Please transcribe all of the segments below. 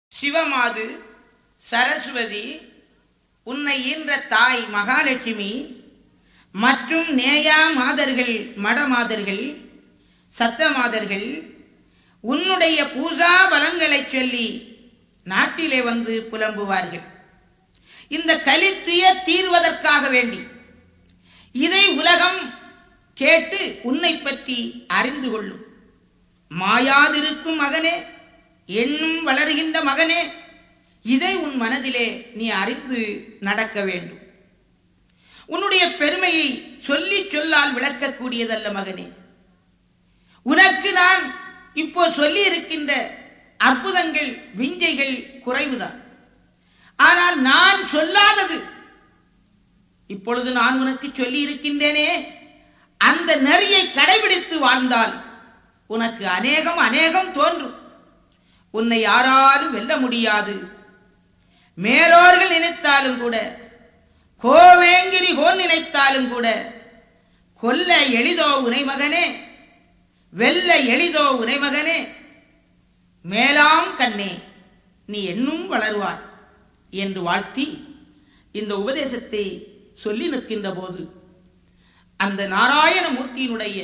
சிவமாது சரஸ்வதி, உன்னை ஈன்ற தாய் மகாலட்சுமி மற்றும் நேயா மாதர்கள், மடமாதர்கள், சத்த மாதர்கள் உன்னுடைய பூஜா பலங்களை சொல்லி நாட்டிலே வந்து புலம்புவார்கள். இந்த கலித்துய தீர்வதற்காக வேண்டி இதை உலகம் கேட்டு உன்னை பற்றி அறிந்து கொள்ளும். மாயாதிருக்கும் மகனே, எண்ணும் வளர்கின்ற மகனே, இதை உன் மனதிலே நீ அறிந்து நடக்க வேண்டும். உன்னுடைய பெருமையை சொல்லி சொல்லால் விளக்கக்கூடியதல்ல மகனே. உனக்கு நான் இப்போ சொல்லி இருக்கின்ற அற்புதங்கள், விஞ்சைகள் குறைவுதான். ஆனால் நான் சொல்லாதது இப்பொழுது நான் உனக்கு சொல்லி இருக்கின்றேனே, அந்த நெறியை கடைபிடித்து வாழ்ந்தால் உனக்கு அநேகம் அநேகம் தோன்றும். உன்னை யாராலும் வெல்ல முடியாது. மேலோர்கள் நினைத்தாலும் கூட, கோவேங்கிரி கோன் நினைத்தாலும் கூட, கொல்ல எளிதோ உனை மகனே, வெல்ல எளிதோ உனை மகனே, மேலாம் கண்ணே நீ என்னும் வளருவாய் என்று வாழ்த்தி இந்த உபதேசத்தை சொல்லி நிற்கின்ற போது அந்த நாராயணமூர்த்தியினுடைய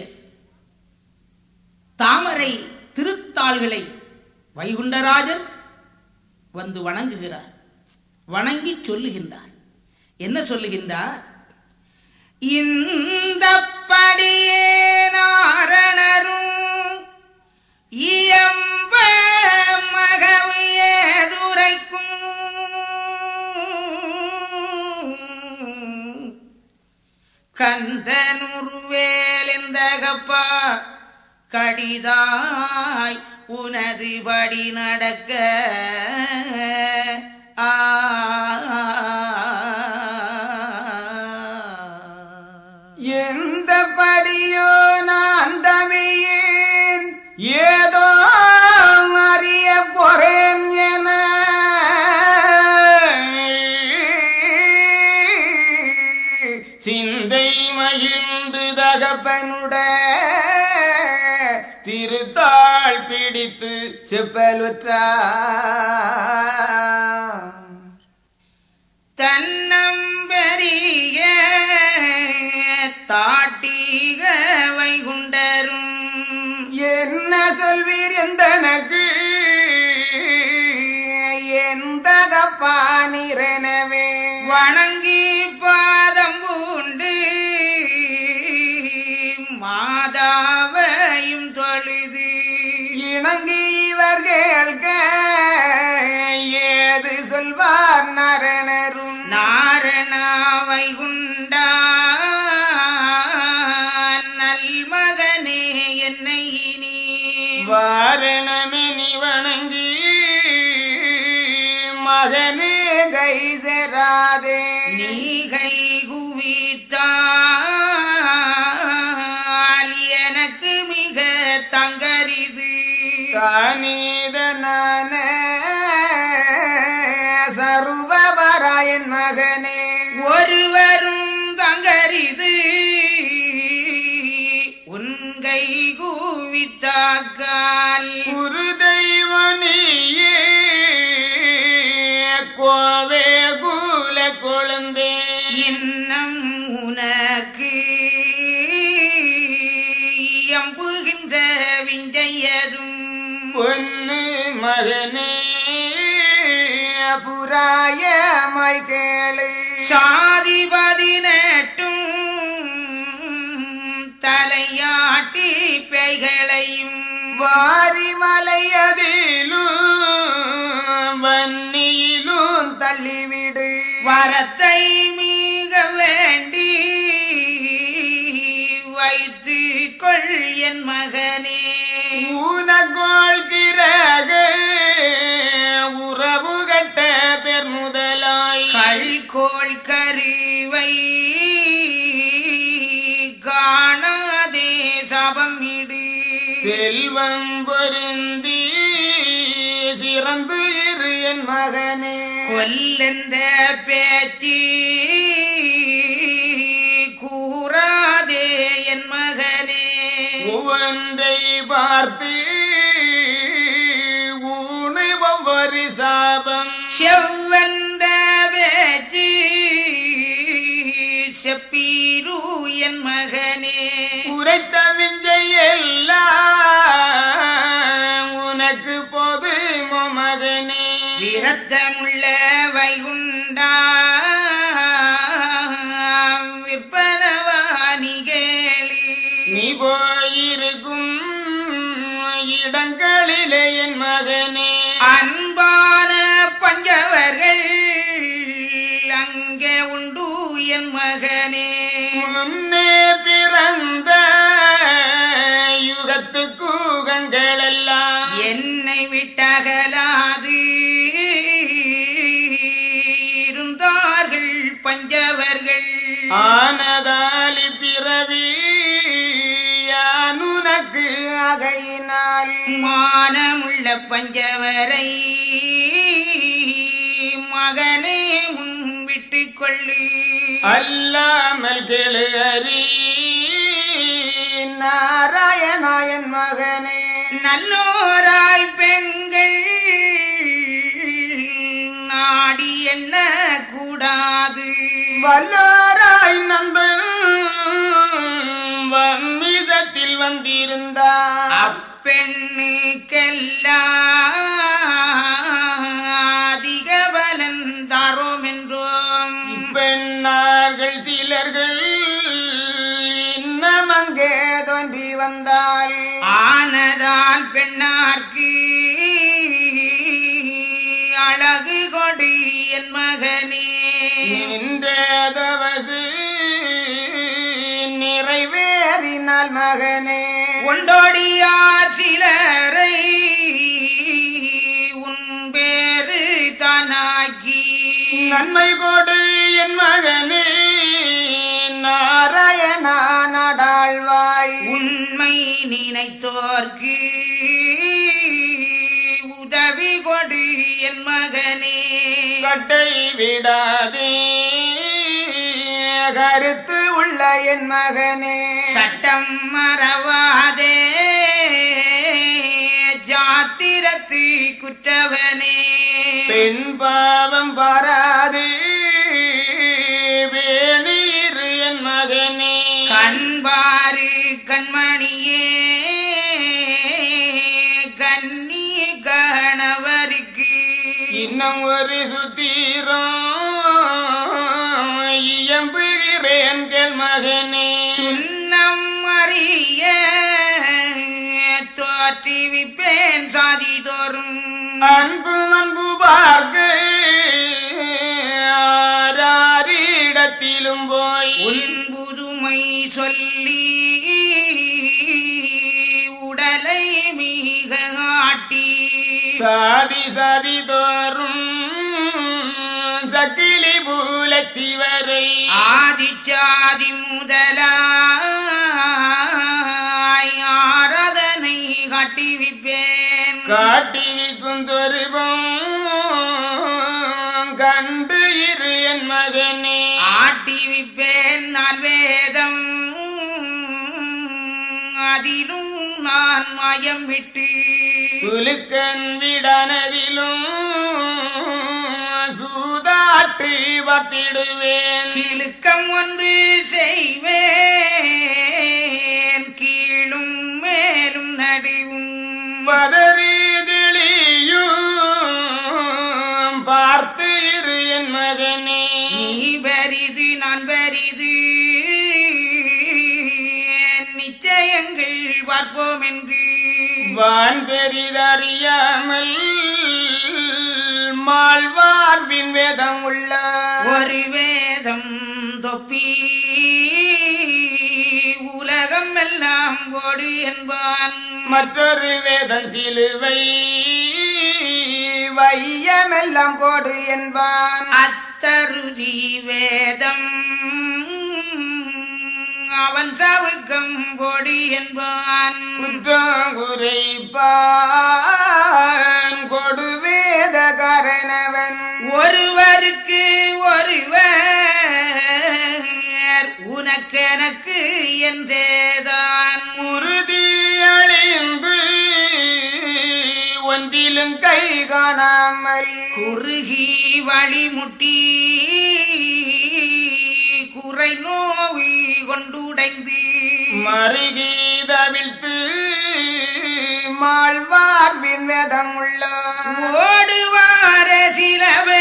தாமரை திருத்தாள்களை வைகுண்டராஜர் வந்து வணங்குகிறார். வணங்கி சொல்லுகின்றார். என்ன சொல்லுகின்றார்? இந்த படியே நாரணரும் இயம்ப மகவியேதுரைக்கும் கந்தனுருவேலெந்தகப்பா கடிதாய் உனது படி நடக்க எந்த படியோ நான் தமியேன் ஏதோ அறிய போறேன் என சிந்தை மகிழ்ந்து தகப்பனுட திருத்தாள் பிடித்து செப்பலுற்றார். தன்னம்பெரிய தாட்டிக வைகுண்டரும் என்ன சொல்வீர் எந்தனக்கு எந்தகப்பா நிறனவே வணங்கி பாதம் பூண்டு மாதாவையும் தொழுது இணங்கி இவர்கள் ஏது சொல்வார் நரணரும் நாரணா வைகுண்டா நல்மகனே என்னை நீ வாரணமெனி வணங்கி மகனே கை சேராதே நீ கை குவித்தால் எனக்கு மிக தங்கரிது தானீதனான சர்வபராயன் மகனே ஒருவரும் தங்கரிது உன்கை கூவித்தாக்கால் குரு தெய்வனியே கோவே கூல கொழுந்தே இன்னம் உனக்கு எம்புகின்ற விஞ்சையதும் பொன்னு மகனே புராயமாய் கேளு சாதி 18 தலையாட்டி பேய்களையும் வாரி மலையதிலும் வன்னியிலும் தள்ளிவிடு வரத்தை மிக வேண்டி வைத்து கொள் என் மகனே ஊனகோள் கிரக உறவு கட்ட பெர் முதலாய் கள்கோள் கருவை காணாதே சபமிடு செல்வம் பொருந்தி சிறந்து இரு என் மகனே கொல்லென்ற பேச்சு கூறாதே என் மகனே ஒவ்வொன்றை பார்த்து ஊனை ஒவ்வொரு ஒரு சாபம் செவ்வந்த பேச்சு செப்பீரு என் மகனே உரைத்த விஞ்சையெல்லாம் உனக்கு போதுமோ மகனே விரத்தமுள்ள வைகுண்டா விற்பனவாணி கேளி நீ போயிருக்கும் இடங்களிலே என் மகனே அன்பான பஞ்சவர்கள் அங்கே உண்டு என் மகனே முன்னே பிறந்த யுகத்து கூகங்கள் எல்லாம் என்னை விட்டகலாது இருந்தார்கள் பஞ்சவர்கள் ஆனதாலி பிறவி யான் உனக்கு அகையினால் மானமுள்ள பஞ்சவரை மகனே உன் விட்டுக் கொள்ளு அல்லாமல் கெழு அறி நாராயணாயன் மகனே நல்லோராய் பெண்கள் நாடி என்ன கூடாது வல்லாராய் நந்தன் வம்மிசத்தில் வந்திருந்தார் அப்பெண்ணுக்கெல்லாம் அதிக பலன் தரும் என்றோம் பெண்ணார்கள் சிலர்கள் இன்னும் அங்கே தோன்றி வந்தால் ஆனதால் பெண்ணார்க்கு அழகு கொடி என் மகனே நின்றதவசு நிறைவேறினால் மகனே ஒண்டோடியார் சிலரை உன் பேரு தானாக்கி நன்மை கொடு என் மகனே நாராயணா நடாழ்வாய் உண்மை நினைத்தோர்க்கு உதவி கொடு என் மகனே கட்டை விடாதே கருத்து உள்ள என் மகனே சட்டம் மறவாதே ஜாத்திரத்து குற்றவனே பெண் பாவம் பாராது வேணீர் என் மகனே கண்பாரு கண்மணியே கண்ணி கணவருக்கு இன்னும் ஒரு சுத்தீரம் இயம்புகிறேன் கேள் மகனே துன்னம் அறிய தோற்றுவிப்பேன் சாதி தோறும் அன்பு அன்பு பார்க்க ஆரிடத்திலும் போய் உன் புதுமை சொல்லி உடலை மிக ஆட்டி சாதி சாதி தோறும் சக்கிலி பூலச்சிவரை ஆதிச்சாதி முதலாய் ஆராதனை காட்டிவிப்பேன் காட்டிவிக்கும் சொருபம் கண்டு இரு என் மகனே ஆட்டிவிப்பேன் நான் வேதம் அதிலும் நான் மயம் விட்டு துலுக்கன் விடனதிலும் சூதாற்றி வத்திடுவேன் கிழுக்கம் ஒன்று செய்வேன் கீழும் மேலும் நடுவும் பதறிதிளியும் பார்த்து இரு என் மகனே நீ பரிது நான் பரிது நிச்சயங்கள் பார்ப்போம் என்று வான் பெரிதறியாமல் மாழ்வார்பின் வேதம் உள்ள ஒரு வேதம் தொப்பி உலகம் எல்லாம் ஓடு என்பான் மற்றொரு வேதம் சிலுவை வையமெல்லாம் போடு என்பான் அத்தருதி வேதம் அவன் சவுக்கம் போடு என்பான் குற்றம் குறைப்பான் கொடு வேத காரணவன் ஒருவருக்கு ஒருவர் உனக்கெனக்கு என்றேதான் உறுதி அழிந்து ஒன்றிலும் கை காணாமல் குறுகி வழிமுட்டி குறை நோவி கொண்டுடைந்து மருகி தவிழ்த்து மாழ்வார் விண்வேதம் உள்ள ஓடுவார சில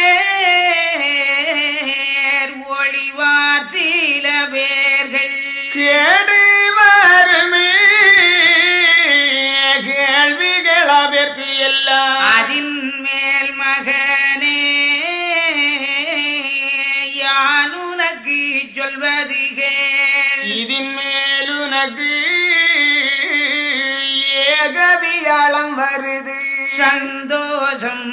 பேர் ஒளிவார் சில பேர்கள் கேடு வருமே கேள்விகள் அதற்கு எல்லாம் அதின் மேல் மகனே யான் உனக்கு சொல்வது கேள் இதன் மேலுனக்கு ஏகவியாளம் வருது சந்தோஷம்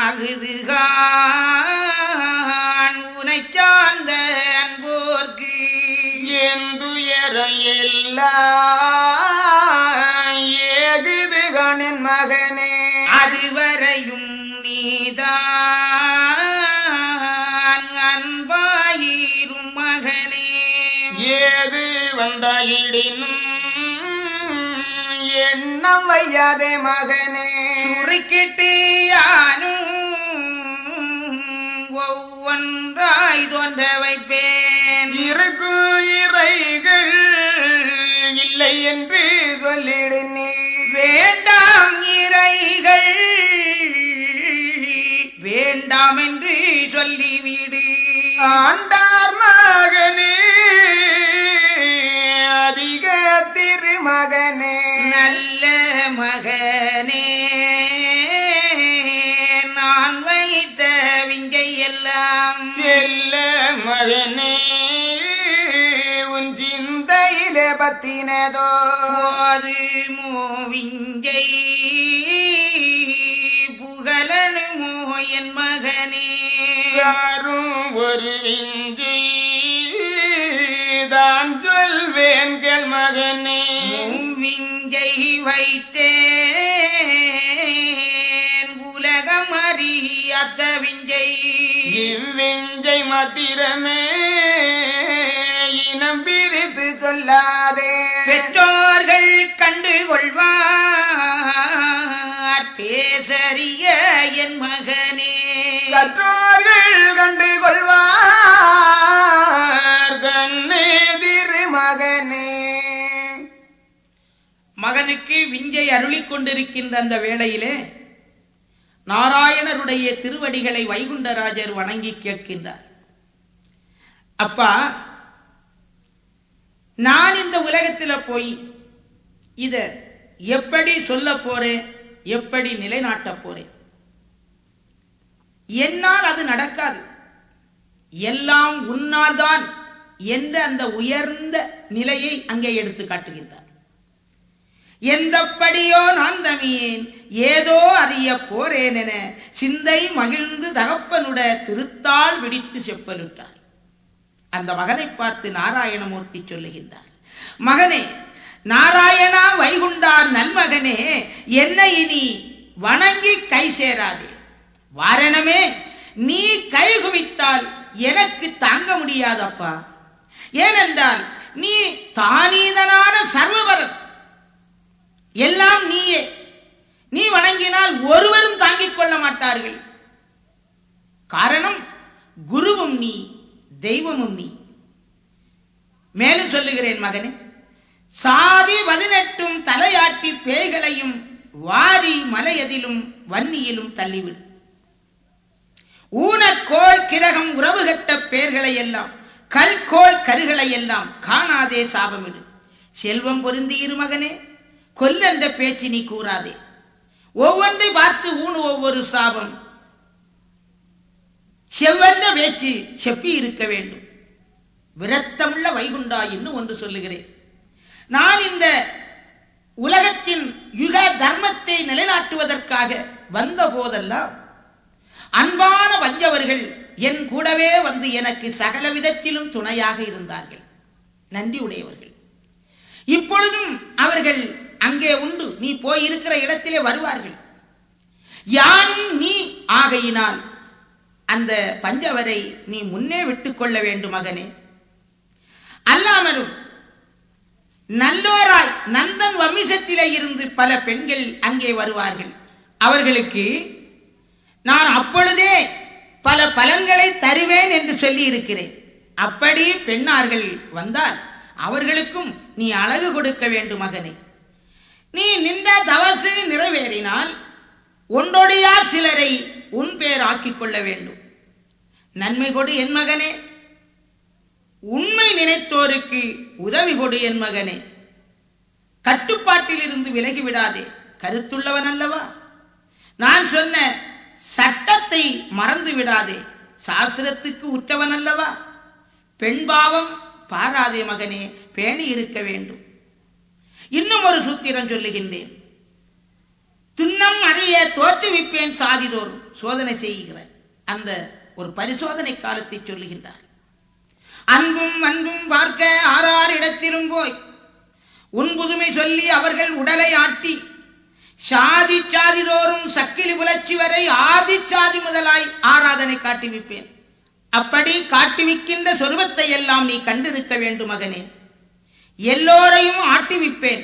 ஆகுதுகான் உனை சார்ந்த அன்போர்க்கு எந்துயரம் எல்லாம் ஏகுதுகனின் மகனே அதுவரையும் நீதான் அன்பாயிரும் மகனே ஏது வந்தாயிடினும் எண்ணம் வையாதே மகனே சுருக்கிட்டு யானும் ஒவ்வொன்றாய் தோன்ற வைப்பேன் இருக்கும் இறைகள் இல்லை என்று சொல்லிடு நீ வேண்டாம் இறைகள் வேண்டாம் என்று சொல்லிவிடு ஆண்டார் மகனே அதிக திருமகனே நல்ல மகனே நான் வைத்த விங்கை எல்லாம் செல்ல மகனே உன் சிந்தையிலே பத்தினதோ அது மூவிங்கை புகழனுமோ என் மகனே யாரும் ஒரு இஞ்சி தான் சொல்வேன் கேள் மகனே மூவிங்கை வைத்தேன் உலகம் அறியாத விஞ்சை இவ்விஞ்சை மாத்திரமே இனம் பிரித்து சொல்லாதே பெற்றோர்கள் கண்டுகொள்வார் பேசறிய என் மகனே கற்றோர்கள் கண்டு கொள்வார் கண்ணே திருமகனே மகனுக்கு விஞ்சை அருளிக் கொண்டிருக்கின்ற அந்த வேளையிலே நாராயணருடைய திருவடிகளை வைகுண்டராஜர் வணங்கி கேட்கின்றார். அப்பா, நான் இந்த உலகத்தில் போய் இத எப்படி சொல்ல போறேன், எப்படி நிலைநாட்ட போறேன்? என்னால் அது நடக்காது, எல்லாம் உன்னால் தான் என்ற அந்த உயர்ந்த நிலையை அங்கே எடுத்து காட்டுகின்றார். எந்தப்படியோ நான் தமியேன் ஏதோ அறிய போறேன் என சிந்தை மகிழ்ந்து தகப்பனுட திருத்தாள் விடித்து செப்பலுற்றார். அந்த மகனை பார்த்து நாராயணமூர்த்தி சொல்லுகின்றார், மகனே, நாராயணா வைகுண்டார் நல்மகனே, என்னை இனி வணங்கி கை சேராதே. வாரணமே, நீ கை குவித்தால் எனக்கு தாங்க முடியாதப்பா. ஏனென்றால் நீ தானீதனான சர்வபரன், எல்லாம் நீயே. நீ வணங்கினால் ஒருவரும் தாங்கிக் கொள்ள மாட்டார்கள். காரணம், குருவும் நீ, தெய்வமும் நீ. மேலும் சொல்லுகிறேன் மகனே, சாதி 18 தலையாட்டி பேய்களையும் வாரி மலையதிலும் வன்னியிலும் தள்ளிவிடு. ஊனக்கோள் கிரகம் உறவுகட்ட பேர்களை எல்லாம், கல்கோள் கருகளை எல்லாம் காணாதே சாபமிடு. செல்வம் பொருந்தி இரு மகனே, கொல்லென்ற பேச்சு நீ கூறாதே. ஒவ்வொன்றை பார்த்து ஊனு ஒவ்வொரு சாபம். செவ்வென்ற பேச்சு செப்பி இருக்க வேண்டும். விரத்தமுள்ள வைகுண்டா என்று ஒன்று சொல்லுகிறேன். நான் இந்த உலகத்தின் யுக தர்மத்தை நிலைநாட்டுவதற்காக வந்த போதெல்லாம் அன்பான வஞ்சவர்கள் என் கூடவே வந்து எனக்கு சகல விதத்திலும் துணையாக இருந்தார்கள். நன்றி உடையவர்கள். இப்பொழுதும் அவர்கள் அங்கே உண்டு. நீ போயிருக்கிற இடத்திலே வருவார்கள். யாரும் நீ ஆகையினால் அந்த பஞ்சவரை நீ முன்னே விட்டுக் கொள்ள வேண்டும் மகனே. அல்லாமலும் நல்லோராய் நந்தன் வம்சத்திலே இருந்து பல பெண்கள் அங்கே வருவார்கள். அவர்களுக்கு நான் அப்பொழுதே பல பலன்களை தருவேன் என்று சொல்லி இருக்கிறேன். அப்படி பெண்ணார்கள் வந்தால் அவர்களுக்கும் நீ அழகு கொடுக்க வேண்டும் மகனே. நீ நின்ற தவசு நிறைவேறினால் ஒன்றொடியா சிலரை உன் பேர் ஆக்கிக் கொள்ள வேண்டும். நன்மை கொடு என் மகனே, உண்மை நினைத்தோருக்கு உதவி கொடு என் மகனே. கட்டுப்பாட்டில் இருந்து விலகிவிடாதே, கருத்துள்ளவன் அல்லவா. நான் சொன்ன சட்டத்தை மறந்து விடாதே, சாஸ்திரத்துக்கு உற்றவன் அல்லவா. பெண்பாவம் பாராதே மகனே, பேணி இருக்க வேண்டும். இன்னும் ஒரு சூத்திரம் சொல்லுகின்றேன். துன்னம் அறிய தோற்றுவிப்பேன் சாதிதோறும் சோதனை செய்கிற அந்த ஒரு பரிசோதனை காலத்தை சொல்லுகின்றார். அன்பும் அன்பும் பார்க்க ஆறார் இடத்திலும் போய் உன் புதுமை சொல்லி அவர்கள் உடலை ஆட்டி சாதி சாதிதோறும் சக்கிலி புலச்சி வரை ஆதி சாதி முதலாய் ஆராதனை காட்டுவிப்பேன். அப்படி காட்டுவிக்கின்ற சொருபத்தை எல்லாம் நீ கண்டிருக்க வேண்டும் மகனே. எல்லோரையும் ஆட்டுவிப்பேன்.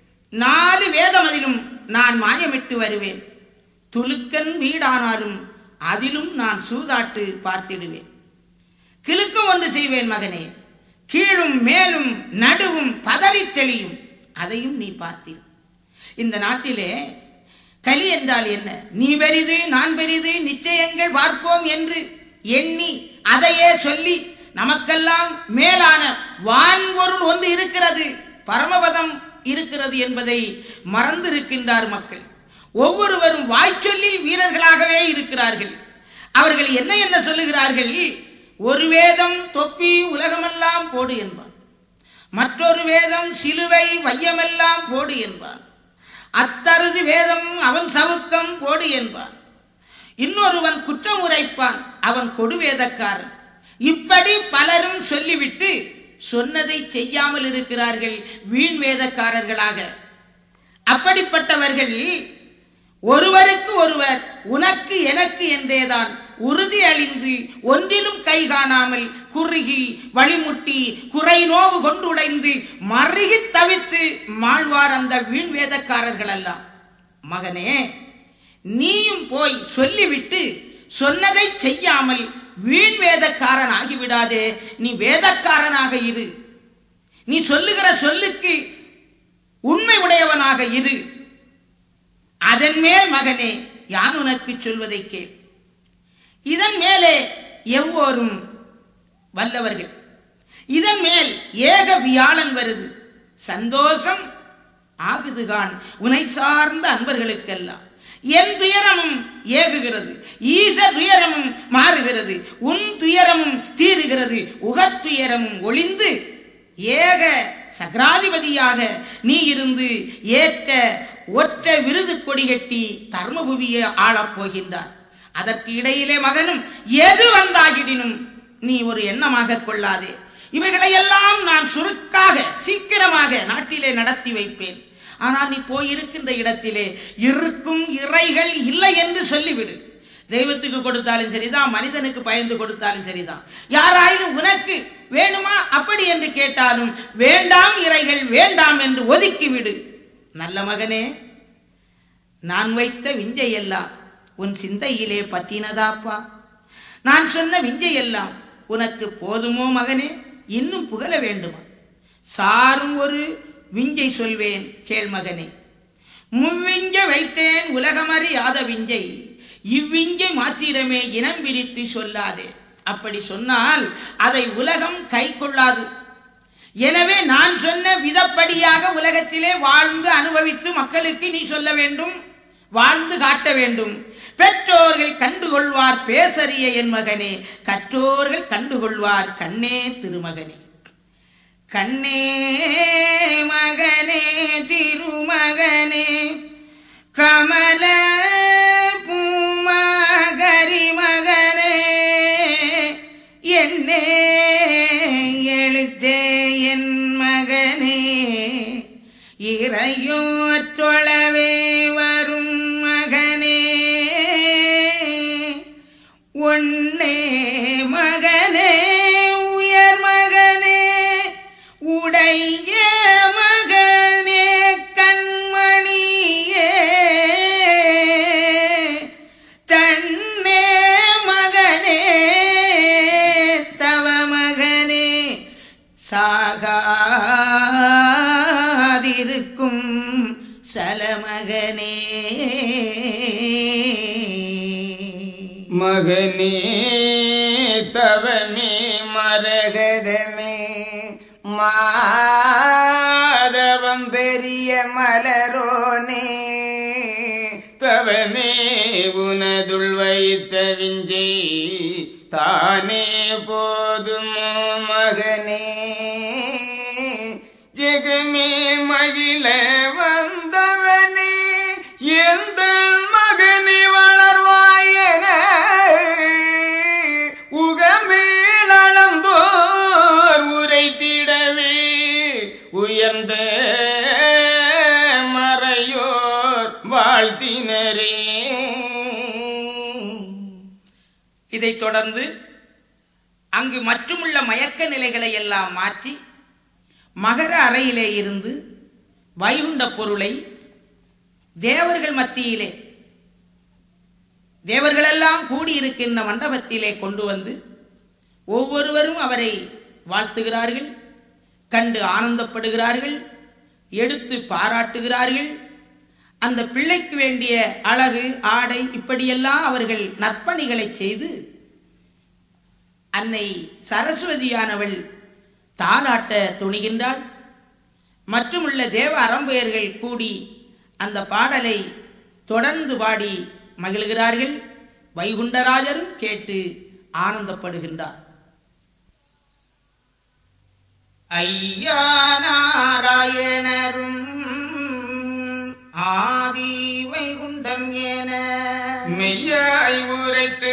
4 வேதமதிலும் நான் மாயமிட்டு வருவேன். துலுக்கன் வீடானாலும் அதிலும் நான் சூதாட்டு பார்த்திடுவேன். கிழுக்கம் ஒன்று செய்வேன் மகனே, கீழும் மேலும் நடுவும் பதறி தெளியும், அதையும் நீ பார்த்தீர். இந்த நாட்டிலே கலி என்றால் என்ன? நீ பெரிது நான் பெரிது நிச்சயங்கள் பார்ப்போம் என்று எண்ணி அதையே சொல்லி நமக்கெல்லாம் மேலான வான்பொருள் ஒன்று இருக்கிறது, பரமபதம் இருக்கிறது என்பதை மறந்திருக்கின்றார் மக்கள். ஒவ்வொருவரும் வாய்ச்சொல்லி வீரர்களாகவே இருக்கிறார்கள். அவர்கள் என்ன என்ன சொல்லுகிறார்கள்? ஒரு வேதம் தொப்பி உலகமெல்லாம் போடு என்பான், மற்றொரு வேதம் சிலுவை வையமெல்லாம் போடு என்பான், அத்தருது வேதம் அவன் சவுக்கம் போடு என்பான், இன்னொருவன் குற்றம் உரைப்பான், அவன் கொடுவேதக்காரன். இப்படி பலரும் சொல்லிவிட்டு சொன்னதை செய்யாமல் இருக்கிறார்கள், வீண் வேதக்காரர்களாக. அப்படிப்பட்டவர்கள் ஒருவருக்கு ஒருவர் உனக்கு எனக்கு என்றேதான் உறுதி அழிந்து ஒன்றிலும் கை காணாமல் குறுகி வழிமுட்டி குறை நோவு கொண்டுடைந்து மருகி தவித்து மாழ்வார் அந்த வீண் வேதக்காரர்கள் எல்லாம். மகனே, நீயும் போய் சொல்லிவிட்டு சொன்னதை செய்யாமல் வீண் வேதக்காரன் ஆகிவிடாதே. நீ வேதக்காரனாக இரு. நீ சொல்லுகிற சொல்லுக்கு உண்மை உடையவனாக இரு. அதன் மேல் மகனே யான் உனக்கு சொல்வதை கேள். இதன் மேலே எவ்வோரும் வல்லவர்கள். இதன் மேல் ஏக வியாழன் வருது, சந்தோஷம் ஆகுதுகான் உனை சார்ந்த அன்பர்களுக்கெல்லாம். என் துயரமும் ஏகுகிறது, ஈச துயரமும் மாறுகிறது, உன் துயரமும் தீருகிறது, உகத்துயரமும் ஒளிந்து ஏக சகராதிபதியாக நீ இருந்து ஏற்ற ஒற்ற விருது கொடி கட்டி தர்மபுவியை ஆளப் போகின்றார். அதற்கு இடையிலே மகனும் எது வந்தாகிடினும் நீ ஒரு எண்ணமாக கொள்ளாதே. இவைகளையெல்லாம் நான் சுருக்காக சீக்கிரமாக நாட்டிலே நடத்தி வைப்பேன். ஆனால் நீ போயிருக்கின்ற இடத்திலே இருக்கும் இறைகள் இல்லை என்று சொல்லிவிடு. தெய்வத்துக்கு கொடுத்தாலும் சரிதான், மனிதனுக்கு பயந்து கொடுத்தாலும் சரிதான். யாராயினும் உனக்கு வேணுமா அப்படி என்று கேட்டாலும் வேண்டாம், இறைகள் வேண்டாம் என்று ஒதுக்கிவிடு. நல்ல மகனே, நான் வைத்த விஞ்சையெல்லாம் உன் சிந்தையிலே பற்றினதாப்பா? நான் சொன்ன விஞ்சையெல்லாம் உனக்கு போதுமோ மகனே? இன்னும் புகழ வேண்டுமா? சாரும் ஒரு விஞ்சை சொல்வேன் கேள் மகனே. முவ்விஞ்ச வைத்தேன் உலகமறியாத விஞ்சை, இவ்விஞ்சை மாத்திரமே இனம் பிரித்து சொல்லாதே. அப்படி சொன்னால் அதை உலகம் கை கொள்ளாது. எனவே நான் சொன்ன விதப்படியாக உலகத்திலே வாழ்ந்து அனுபவித்து மக்களுக்கு நீ சொல்ல வேண்டும், வாழ்ந்து காட்ட வேண்டும். பெற்றோர்கள் கண்டுகொள்வார் பேசறிய என் மகனே, கற்றோர்கள் கண்டுகொள்வார் கண்ணே திருமகனே. கண்ணே மகனே திருமகனே, கமல பூமகரி மகனே, என்னே எழுத்தே என் மகனே, இறையோற்றொளவே வரும் மகனே, ஒன்னே மகனே உயர் மகனே, உடைய மகனே கண்மணியே, தன் மகனே தவமே மரகதமே மாதவம் பெரிய மலரோனே தவமே உனதுள் வைத்த விஞ்சை தானே போதுமோ மகனே ஜெகமே மகிழ வந்தவனே எந்த மகனே வளர்வாயன உகமேளந்தோர் உரைத்திடவே உயர்ந்த மறையோர் வாழ்த்தினரே. இதைத் தொடர்ந்து அங்கு மற்றுமுள்ள மயக்க நிலைகளை எல்லாம் மாற்றி மகர அறையிலே இருந்து வைகுண்ட பொருளை தேவர்கள் மத்தியிலே தேவர்களெல்லாம் கூடியிருக்கின்ற மண்டபத்திலே கொண்டு வந்து ஒவ்வொருவரும் அவரை வாழ்த்துகிறார்கள், கண்டு ஆனந்தப்படுகிறார்கள், எடுத்து பாராட்டுகிறார்கள். அந்த பிள்ளைக்கு வேண்டிய அழகு ஆடை இப்படியெல்லாம் அவர்கள் நற்பணிகளை செய்து அன்னை சரஸ்வதியானவள் தாலாட்ட துணிகின்றாள். மற்றுமுள்ள தேவ அரம்பையர்கள் கூடி அந்த பாடலை தொடர்ந்து பாடி மகிழ்கிறார்கள். வைகுண்டராஜரும் கேட்டு ஆனந்தப்படுகின்றார். ஐயா நாராயணரும் ஆதி வைகுண்டம் என மெய்யாய் உரைத்து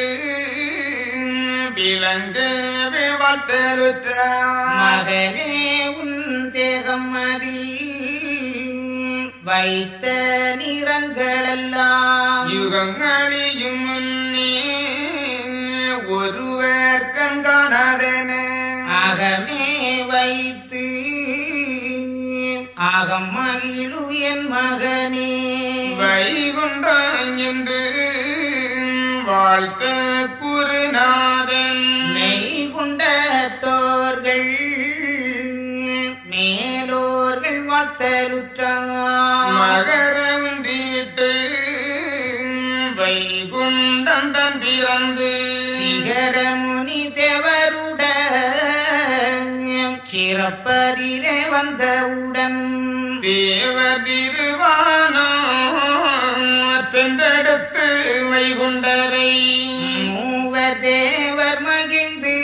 விளங்கவே வாழ்த்தருற்ற மகனே உன் தேகம் அதில் வைத்த நிறங்களெல்லாம் யுகங்களியும் முன்னே ஒருவர் கண்காணாதன அகமே வைத்து ஆகம் மகிழு என் மகனே வைகுண்டம் என்று வாழ்த்த குருநாதன் மெய்குண்டத்தோர்கள் மேலோர்கள் வாழ்த்தலுற்றார் மகர உந்திவிட்டு வைகுண்டம் தன் பிறந்து சிகர முனி தேவருட சிறப்பதிலே வந்தவுடன் தேவ திருவானோ சென்றெடுத்து வைகுண்டரை மூவர் தேவர் மகிழ்ந்து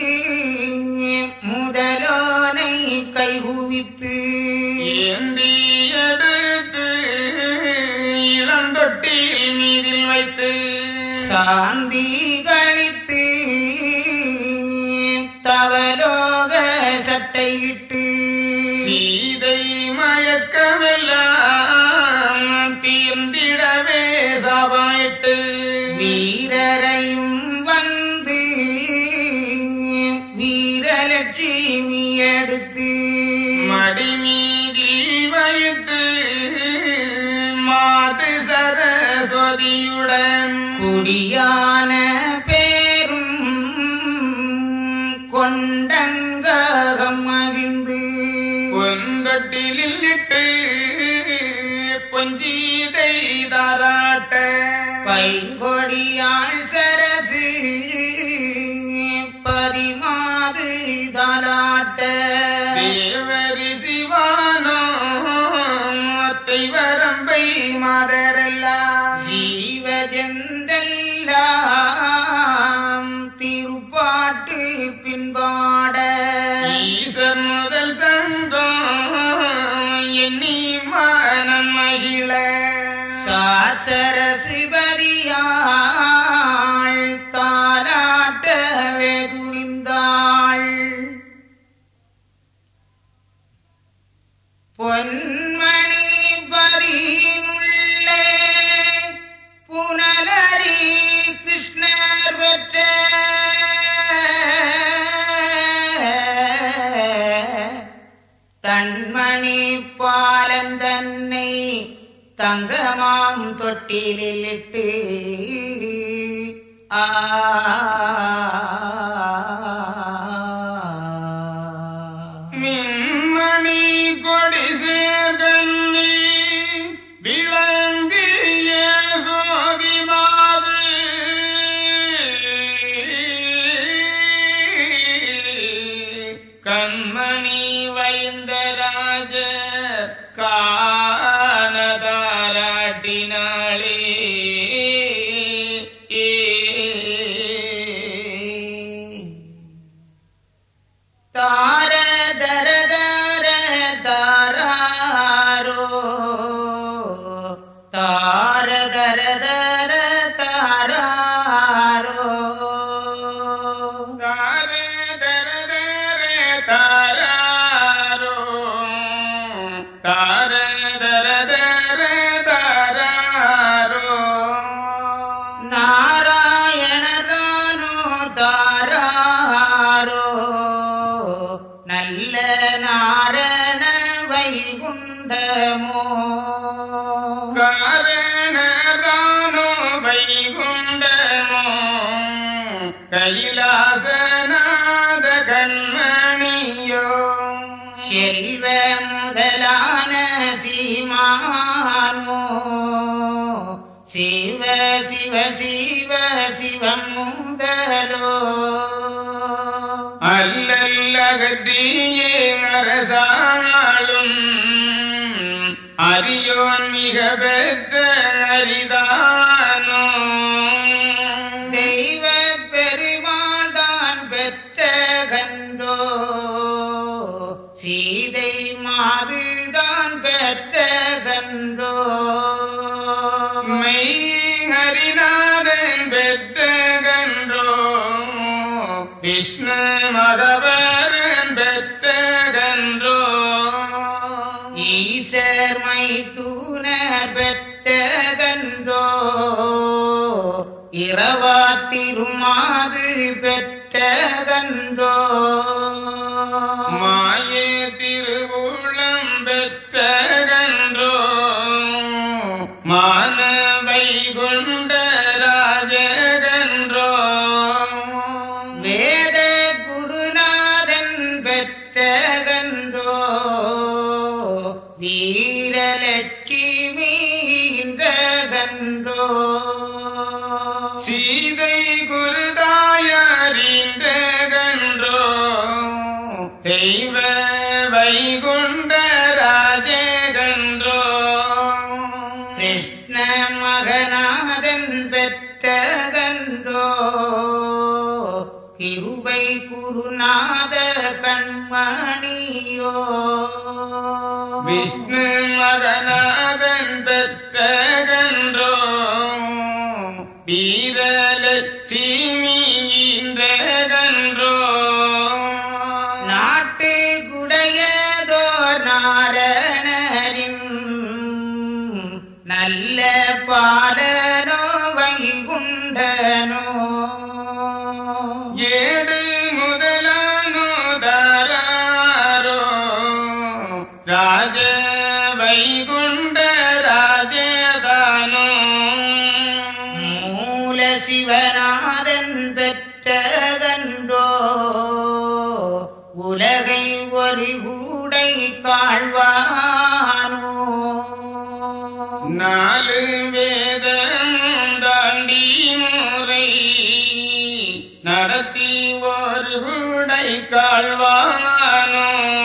முதலோனை கைகுவித்து ஏந்தி எடுத்து இளந்தொட்டில் மீதில் வைத்து சாந்தி கழித்து தவலோக சட்டையிட்டு சீதை மயக்கமெல்லாம் தீர்ந்திடவே சாபாயிட்டு வீரரையும் வந்து வீரலட்சுமி எடுத்து மடி மீதில் வைத்து மாது சரஸ்வதியுடன் குடியான பேரும் கொண்டங்கம் மகிழ்ந்து பொந்தட்டிலில் இட்டு பொஞ்சீதை தாராட்ட பைங்கொடியாள் சரசு பரிமாது தாலாட்ட தேவரி சிவானோ தெய்வரம்பை மாதரெல்லாம் ஜீவஜெந்தெல்லாம் திருப்பாட்டு பின்பாட ஈசர் முதல் சங்கம் எண்ணி மனம் மகிழ சாசர சிவரியாள் தாலாட்ட வெகுளிந்தாள் பொன்மணி பரிமுள்ளே புனலரி கிருஷ்ணர் பெற்ற தன்மணி பாலன் தன்னை தங்கமாம் தொட்டிலில் இட்டு மின்மணி கொடி சேர்கண்ணி விளங்கிய சோதிமாது கைலாசநாத கண்மணியோ செல்வ முதலான சீமானோ சிவ சிவ சிவ சிவம் முதலோ அல்லல்லகத்தியே அரசாளும் அரியோன் மிக பெற்ற அரிதானோ தெய்வ பெருமாள் தான் பெற்ற கன்றோ சீதை மாதுதான் பெற்ற கன்றோ மெய் ஹரிநாதன் பெற்ற கன்றோ விஷ்ணு மதவரன் பெற்ற கன்றோ ஈசர் மைத்துனர் பெற்ற கன்றோ இரவா திருமாது பெற்ற கன்றோ மாயே திருவுளம் பெற்ற கன்றோ மான வைகுண்ட ராஜகன்றோ வேத குருநாதன் பெற்ற கன்றோ வீரலட்சுமி கன்றோ சீதை குருதாயறிந்த கன்றோ தெய்வ வைகுண்ட ராஜகன்றோ கிருஷ்ண மகநாதன் பெற்ற கன்றோ கிருபை குருநாத கண்மணியோ விஷ்ணு மகநாதன் பெற்ற கன்றோ வீரலட்சுமி ஈன்ற கன்றோ நாட்டு குடையதோ நாரணரின் நல்ல பாடனோ வைகுண்டனோ ஏடு முதலானோ தாராரோ ராஜ வைகுண்ட ராஜதானோ மூல சிவநாதன் பெற்ற கன்றோ உலகை ஒரு கூடை காழ்வானோ நாலு வேதம் தாண்டி முறை நடத்தி ஒரு உடை காழ்வானோ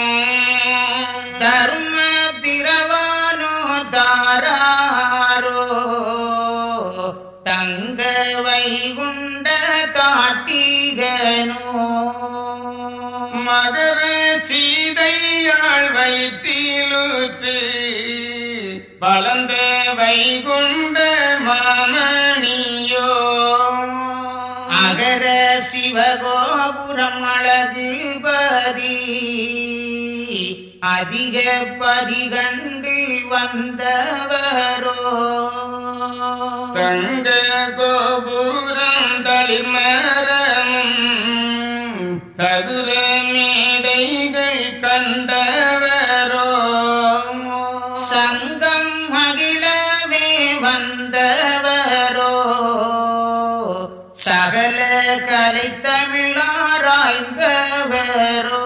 தர்ம திரவானோ தாராரோ தங்க வைகுண்ட காட்டிகனோ மகர சீதையாள் வைத்திலுற்று வளர்ந்த வைகுண்ட மாமணியோ அகர சிவகோபுரம் அழகுபதி அதிக பதி கண்டு வந்தவரோ தங்க கோபுரம் தளிர்மரமும் சதுர மேடைகள் கண்டவரோ சங்கம் மகிழவே வந்தவரோ சகல கலை தமிழாராய்ந்தவரோ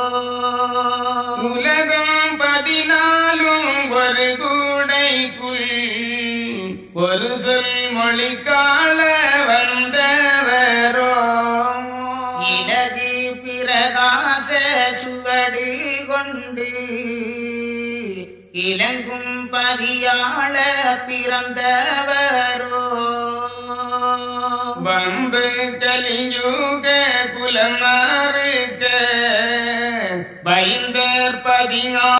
உலகம் 14 ஒரு கூடைக்குள் ஒரு சொல் மொழி கால வந்தவரோ இலகு பிரகாச சுவடு கொண்டு இலங்கும் பதியாள பிறந்தவரோ வம்பு கலியுக குலமாறுக பயந்தர் 14